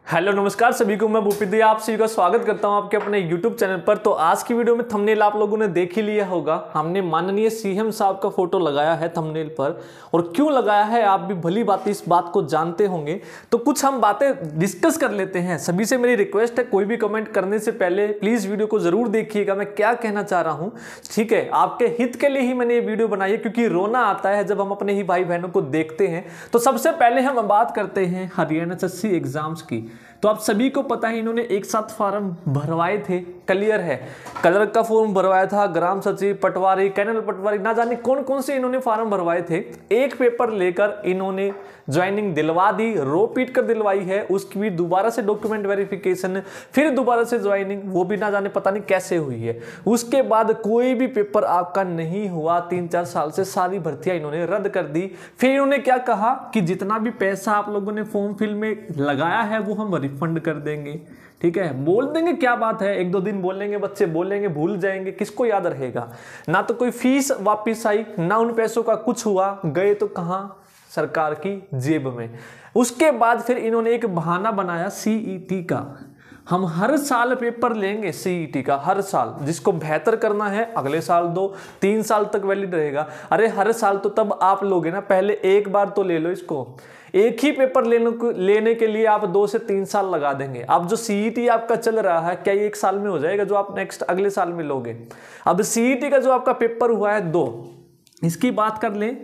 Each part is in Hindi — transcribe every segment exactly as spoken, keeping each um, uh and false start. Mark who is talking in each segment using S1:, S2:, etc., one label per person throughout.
S1: हेलो नमस्कार सभी को, मैं भूपित दे आप सभी का स्वागत करता हूं आपके अपने यूट्यूब चैनल पर। तो आज की वीडियो में थंबनेल आप लोगों ने देख ही लिया होगा। हमने माननीय सीएम साहब का फोटो लगाया है थंबनेल पर, और क्यों लगाया है आप भी भली बात इस बात को जानते होंगे। तो कुछ हम बातें डिस्कस कर लेते हैं। सभी से मेरी रिक्वेस्ट है, कोई भी कमेंट करने से पहले प्लीज वीडियो को जरूर देखिएगा मैं क्या कहना चाह रहा हूँ। ठीक है, आपके हित के लिए ही मैंने ये वीडियो बनाई है, क्योंकि रोना आता है जब हम अपने ही भाई बहनों को देखते हैं। तो सबसे पहले हम बात करते हैं हरियाणा एसएससी एग्जाम्स की। तो आप सभी को पता है, इन्होंने एक साथ फॉर्म भरवाए थे, क्लियर है। क्लर्क का फॉर्म भरवाया था, ग्राम सचिव, पटवारी, कैनल पटवारी, ना जाने कौन कौन से इन्होंने फॉर्म भरवाए थे। एक पेपर लेकर इन्होंने ज्वाइनिंग दिलवा दी, रो पीट कर दिलवाई है। उसकी भी दोबारा से डॉक्यूमेंट वेरिफिकेशन, फिर दोबारा से ज्वाइनिंग, वो भी ना जाने पता नहीं कैसे हुई है। उसके बाद कोई भी पेपर आपका नहीं हुआ। तीन चार साल से सारी भर्तियां इन्होंने रद्द कर दी। फिर इन्होंने क्या कहा कि जितना भी पैसा आप लोगों ने फॉर्म फिल में लगाया है वो हम रिफंड कर देंगे। ठीक है, बोल देंगे, क्या बात है, एक दो दिन बोलेंगे, बच्चे बोलेंगे, भूल जाएंगे, किसको याद रहेगा। ना तो कोई फीस वापस आई, ना उन पैसों का कुछ हुआ, गए तो कहां, सरकार की जेब में। उसके बाद फिर इन्होंने एक बहाना बनाया सीईटी का। हम हर साल पेपर लेंगे सीईटी का, हर साल, जिसको बेहतर करना है अगले साल दो, तीन साल तक वैलिड रहेगा। अरे हर साल तो तब आप लोगे ना, पहले एक बार तो ले लो इसको। एक ही पेपर लेने को लेने के लिए आप दो से तीन साल लगा देंगे। अब जो सीईटी आपका चल रहा है, क्या ये एक साल में हो जाएगा जो आप नेक्स्ट अगले साल में लोगे। अब सीईटी का जो आपका पेपर हुआ है दो, इसकी बात कर लें,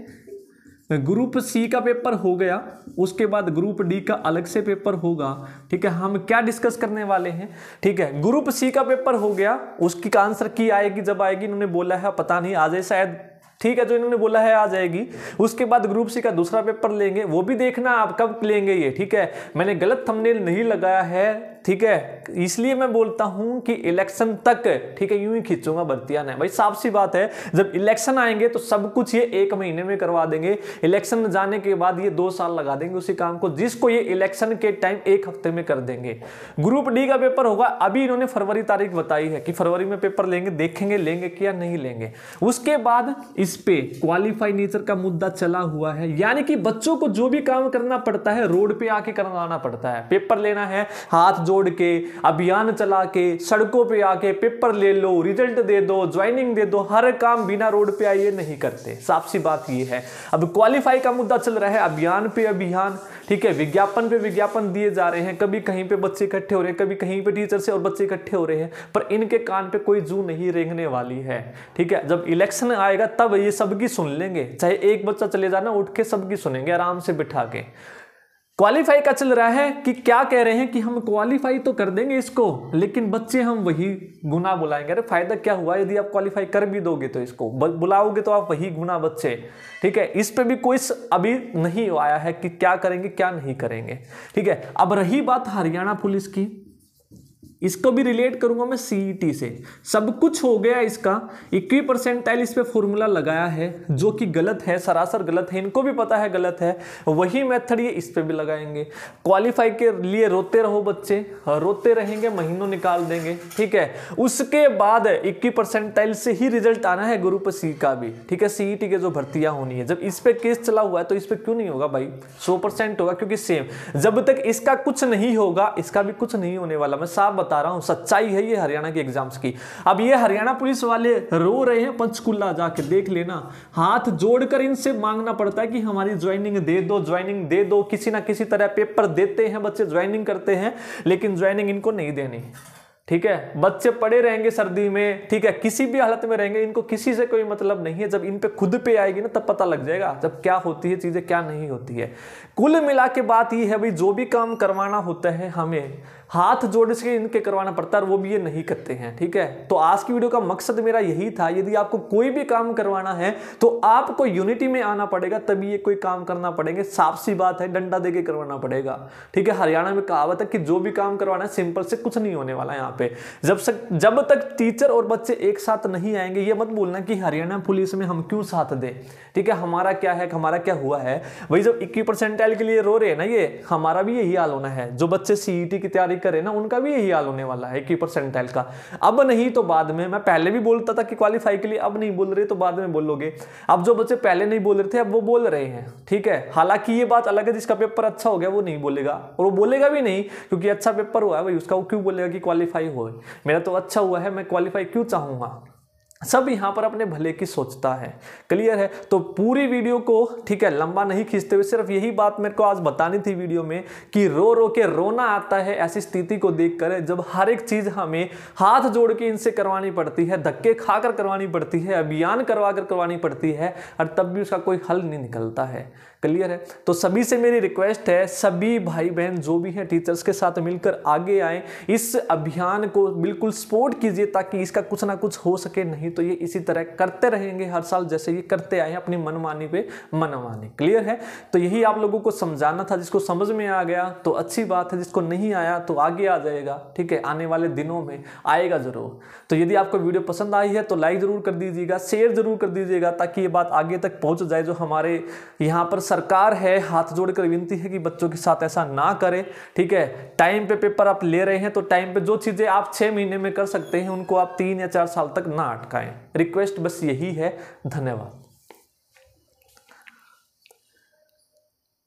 S1: ग्रुप सी का पेपर हो गया, उसके बाद ग्रुप डी का अलग से पेपर होगा। ठीक है, हम क्या डिस्कस करने वाले हैं। ठीक है, ग्रुप सी का पेपर हो गया, उसकी आंसर की आएगी जब आएगी, इन्होंने बोला है, पता नहीं आ जाए शायद। ठीक है, जो इन्होंने बोला है आ जाएगी। उसके बाद ग्रुप सी का दूसरा पेपर लेंगे, वो भी देखना आप कब लेंगे ये। ठीक है, मैंने गलत थंबनेल नहीं लगाया है, ठीक है, इसलिए मैं बोलता हूं कि इलेक्शन तक, ठीक है, यूं ही खींचूंगा भर्तियां ना। भाई साफ सी बात है, जब इलेक्शन आएंगे तो सब कुछ ये एक महीने में करवा देंगे। इलेक्शन जाने के बाद ये दो साल लगा देंगे उसी काम को, जिसको ये इलेक्शन के टाइम एक हफ्ते में कर देंगे। ग्रुप डी का पेपर होगा, अभी इन्होंने फरवरी तारीख बताई है कि फरवरी में पेपर लेंगे, देखेंगे लेंगे कि या नहीं लेंगे। उसके बाद इस पे क्वालिफाई नेचर का मुद्दा चला हुआ है, यानी कि बच्चों को जो भी काम करना पड़ता है रोड पे आके करवाना पड़ता है। पेपर लेना है, हाथ जोड़ के, अभियान चला के, सड़कों पे आके पेपर ले लो, रिजल्ट दे दो, ज्वाइनिंग दे दो, हर काम बिना रोड पे आए नहीं करते। साफ सी बात ये है। अब क्वालिफाई का मुद्दा चल रहा है, अभियान पे अभियान, ठीक है, विज्ञापन पे विज्ञापन दिए जा रहे हैं। कभी कहीं पे बच्चे इकट्ठे हो रहे हैं, कभी कहीं पे टीचर से और बच्चे इकट्ठे हो रहे हैं, पर इनके कान पे कोई जू नहीं रेंगने वाली है। ठीक है, जब इलेक्शन आएगा तब ये सबकी सुन लेंगे, चाहे एक बच्चा चले जाना, उठ के सबकी सुनेंगे आराम से बिठा के। क्वालिफाई का चल रहा है कि क्या कह रहे हैं कि हम क्वालिफाई तो कर देंगे इसको, लेकिन बच्चे हम वही गुना बुलाएंगे। अरे फायदा क्या हुआ यदि आप क्वालिफाई कर भी दोगे, तो इसको बुलाओगे तो आप वही गुना बच्चे। ठीक है, इस पे भी कोई अभी नहीं आया है कि क्या करेंगे क्या नहीं करेंगे। ठीक है, अब रही बात हरियाणा पुलिस की, इसको भी रिलेट करूंगा मैं सीईटी से। सब कुछ हो गया इसका, इक्कीस परसेंटाइल इस पे फॉर्मूला लगाया है, जो कि गलत है, सरासर गलत है, इनको भी पता है गलत है। वही मेथड ये इस पे भी लगाएंगे। क्वालिफाई के लिए रोते रहो बच्चे, रोते रहेंगे, महीनों निकाल देंगे। ठीक है, उसके बाद इक्कीस परसेंटाइल से ही रिजल्ट आना है ग्रुप सी का भी। ठीक है, सीईटी के जो भर्तियां होनी है, जब इस पे केस चला हुआ है तो इस पे क्यों नहीं होगा भाई, सौ परसेंट होगा, क्योंकि सेम। जब तक इसका कुछ नहीं होगा, इसका भी कुछ नहीं होने वाला। मैं साफ बता रहा हूं, सच्चाई है ये हरियाणा के एग्जाम्स की। अब ये हरियाणा पुलिस वाले रो रहे हैं, पंचकुला जाके देख लेना, हाथ जोड़कर इनसे मांगना पड़ता है कि हमारी ज्वाइनिंग दे दो, ज्वाइनिंग दे दो। किसी ना किसी तरह पेपर देते हैं बच्चे, ज्वाइनिंग करते हैं, लेकिन ज्वाइनिंग इनको नहीं देनी। ठीक है, बच्चे पड़े रहेंगे सर्दी में, ठीक है, किसी भी हालत में रहेंगे, इनको किसी से कोई मतलब नहीं है। जब इन पे खुद पे आएगी ना तब पता लग जाएगा, जब क्या होती है चीजें क्या नहीं होती है। कुल मिला के बात ये है भाई, जो भी काम करवाना होता है हमें हाथ जोड़ के इनके करवाना पड़ता है, और वो भी ये नहीं करते हैं। ठीक है, तो आज की वीडियो का मकसद मेरा यही था, यदि आपको कोई भी काम करवाना है तो आपको यूनिटी में आना पड़ेगा, तभी ये कोई काम करना पड़ेगा। साफ सी बात है, डंडा देके करवाना पड़ेगा। ठीक है, हरियाणा में कहावत है कि जो भी काम करवाना है सिंपल से कुछ नहीं होने वाला यहाँ पे। जब सक, जब तक टीचर और बच्चे एक साथ नहीं आएंगे, ये मत बोलना कि हरियाणा पुलिस में हम क्यों साथ दें। ठीक है, हमारा क्या है, हमारा क्या हुआ है। वही जब इक्कीस परसेंटाइल के लिए रो रहे हैं ना, ये हमारा भी यही हाल होना है। जो बच्चे सीईटी की तैयारी करे ना उनका भी यही हाल होने वाला है इक्कीस परसेंटाइल का। अब नहीं तो बाद में, मैं पहले भी बोलता था कि क्वालिफाई के लिए, अब नहीं बोल रहे तो बाद में बोलोगे। अब जो बच्चे पहले नहीं बोल रहे थे अब वो बोल रहे हैं, ठीक है। हालांकि ये बात अलग है, जिसका पेपर अच्छा हो गया वो नहीं बोलेगा, और वो बोलेगा भी नहीं क्योंकि अच्छा पेपर हुआ है भाई उसका, वो क्यों बोलेगा कि क्वालिफाई हो, मेरा तो अच्छा हुआ है मैं क्वालिफाई क्यों चाहूंगा। सब यहाँ पर अपने भले की सोचता है। क्लियर है? तो पूरी वीडियो को, ठीक है, लंबा नहीं खींचते हुए सिर्फ यही बात मेरे को आज बतानी थी वीडियो में कि रो रो के रोना आता है ऐसी स्थिति को देखकर जब हर एक चीज हमें हाथ जोड़ के इनसे करवानी पड़ती है, धक्के खाकर करवानी पड़ती है, अभियान करवा कर करवानी पड़ती है, और तब भी उसका कोई हल नहीं निकलता है। क्लियर है? तो सभी से मेरी रिक्वेस्ट है, सभी भाई बहन जो भी हैं टीचर्स के साथ मिलकर आगे आए, इस अभियान को बिल्कुल सपोर्ट कीजिए ताकि इसका कुछ ना कुछ हो सके, नहीं तो ये इसी तरह करते रहेंगे हर साल जैसे ये करते आए अपनी मनमानी पे मनमानी। क्लियर है? तो यही आप लोगों को समझाना था। जिसको समझ में आ गया तो अच्छी बात है, जिसको नहीं आया तो आगे आ जाएगा, ठीक है, आने वाले दिनों में आएगा जरूर। तो यदि आपको वीडियो पसंद आई है तो लाइक जरूर कर दीजिएगा, शेयर जरूर कर दीजिएगा ताकि ये बात आगे तक पहुंच जाए। जो हमारे यहाँ पर सरकार है, हाथ जोड़कर विनती है कि बच्चों के साथ ऐसा ना करें, ठीक है। टाइम पे पेपर आप ले रहे हैं तो टाइम पे जो चीजें आप छह महीने में कर सकते हैं उनको आप तीन या चार साल तक ना अटकाएं। रिक्वेस्ट बस यही है। धन्यवाद।